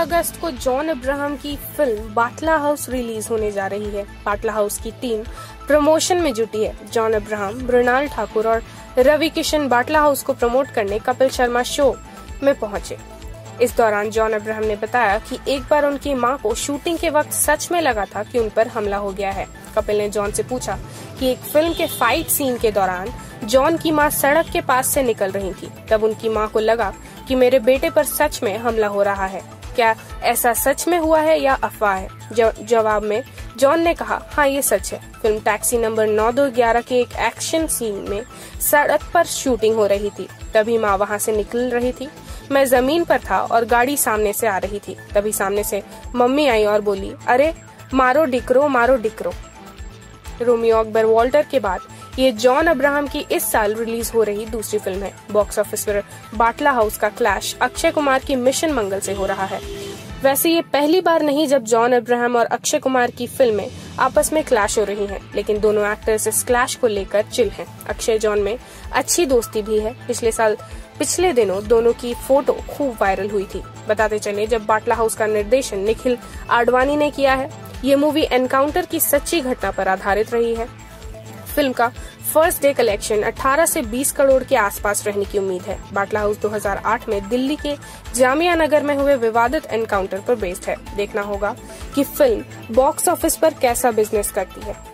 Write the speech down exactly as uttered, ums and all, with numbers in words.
अगस्त को जॉन अब्राहम की film Batla house release होने जा रही है। बाटला हाउस की टीम प्रमोशन में जुटी है। जॉन अब्राहम, मृणाल ठाकुर और रवि किशन बाटला हाउस को प्रमोट करने कपिल शर्मा शो में पहुंचे। इस दौरान जॉन अब्राहम ने बताया कि एक बार उनकी मां को शूटिंग के वक्त सच में लगा था कि उन पर हमला हो गया है। कपिल ने जॉन से पूछा कि एक फिल्म के फाइट सीन के दौरान जॉन की मां सड़क के पास से निकल रही थी, तब उनकी मां को लगा कि मेरे बेटे पर सच में हमला हो रहा है, क्या ऐसा सच में हुआ है या अफवाह है? जवाब में जॉन ने कहा, हाँ ये सच है। फिल्म टैक्सी नंबर नौ दो ग्यारह के एक एक्शन सीन में सड़क पर शूटिंग हो रही थी, तभी माँ वहाँ से निकल रही थी। मैं जमीन पर था और गाड़ी सामने से आ रही थी, तभी सामने से मम्मी आई और बोली, अरे मारो डिकरो मारो डिकरो। रोमियो अकबर वॉल्टर के बाद ये जॉन अब्राहम की इस साल रिलीज हो रही दूसरी फिल्म है। बॉक्स ऑफिस पर बाटला हाउस का क्लैश अक्षय कुमार की मिशन मंगल से हो रहा है। वैसे ये पहली बार नहीं जब जॉन अब्राहम और अक्षय कुमार की फिल्में आपस में क्लैश हो रही हैं, लेकिन दोनों एक्टर्स इस क्लैश को लेकर चिल हैं। अक्षय जॉन में अच्छी दोस्ती भी है। पिछले साल पिछले दिनों दोनों की फोटो खूब वायरल हुई थी। बताते चले, जब बाटला हाउस का निर्देशन निखिल आडवाणी ने किया है। ये मूवी एनकाउंटर की सच्ची घटना पर आधारित रही है। फिल्म का फर्स्ट डे कलेक्शन अठारह से बीस करोड़ के आसपास रहने की उम्मीद है। बाटला हाउस दो हज़ार आठ में दिल्ली के जामिया नगर में हुए विवादित एनकाउंटर पर बेस्ड है। देखना होगा कि फिल्म बॉक्स ऑफिस पर कैसा बिजनेस करती है।